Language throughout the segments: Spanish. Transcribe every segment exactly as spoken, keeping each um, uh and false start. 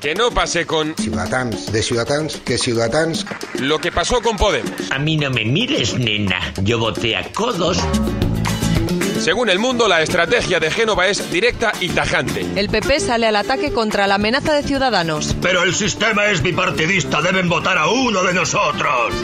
Que no pase con Ciudadans, de Ciudadans, que Ciudadans. lo que pasó con Podemos. A mí no me mires, nena. Yo voté a codos. Según El Mundo, la estrategia de Génova es directa y tajante. El P P sale al ataque contra la amenaza de Ciudadanos. Pero el sistema es bipartidista, deben votar a uno de nosotros.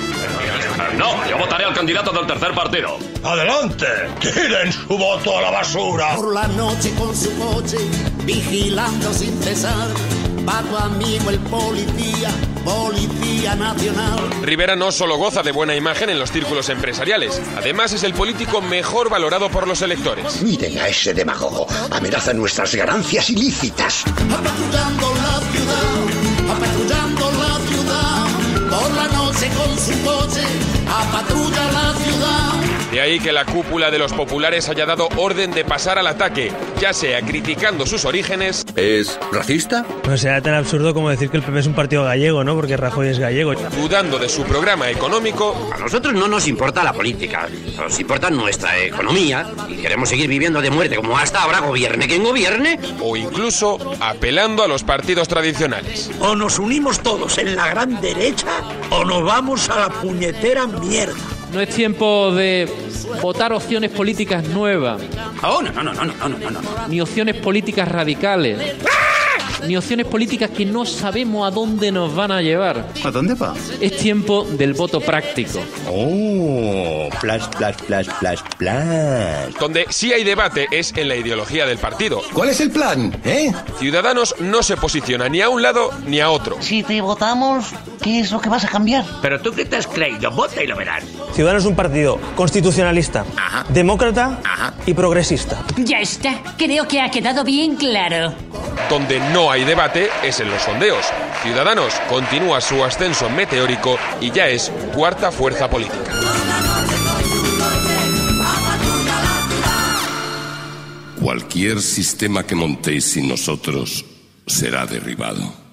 No, yo votaré al candidato del tercer partido. ¡Adelante! ¡Tiren su voto a la basura! Por la noche con su coche, vigilando sin cesar, va tu amigo el policía, Policía Nacional. Rivera no solo goza de buena imagen en los círculos empresariales, además es el político mejor valorado por los electores. Miren a ese demagogo, amenaza nuestras ganancias ilícitas. Apatrullando la ciudad, apatrullando la ciudad, por la noche con su coche, apatrulla la ciudad. De ahí que la cúpula de los populares haya dado orden de pasar al ataque, ya sea criticando sus orígenes. ¿Es racista? No será tan absurdo como decir que el P P es un partido gallego, ¿no? Porque Rajoy es gallego. Dudando de su programa económico. A nosotros no nos importa la política, nos importa nuestra economía y queremos seguir viviendo de muerte como hasta ahora, gobierne quien gobierne. O incluso apelando a los partidos tradicionales. O nos unimos todos en la gran derecha o nos vamos a la puñetera mierda. No es tiempo de votar opciones políticas nuevas. Oh, no, no, no, no, no, no, no, no. Ni opciones políticas radicales. Ni opciones políticas que no sabemos a dónde nos van a llevar. ¿A dónde va? Es tiempo del voto práctico. Oh, flash, flash, flash, flash, flash. Donde sí hay debate es en la ideología del partido. ¿Cuál es el plan, eh? Ciudadanos no se posiciona ni a un lado ni a otro. Si te votamos, ¿qué es lo que vas a cambiar? Pero tú qué te has creído, vota y lo verás. Ciudadanos es un partido constitucionalista, Ajá. demócrata Ajá. y progresista. Ya está, creo que ha quedado bien claro. Donde no hay debate es en los sondeos. Ciudadanos continúa su ascenso meteórico y ya es cuarta fuerza política. Cualquier sistema que montéis sin nosotros será derribado.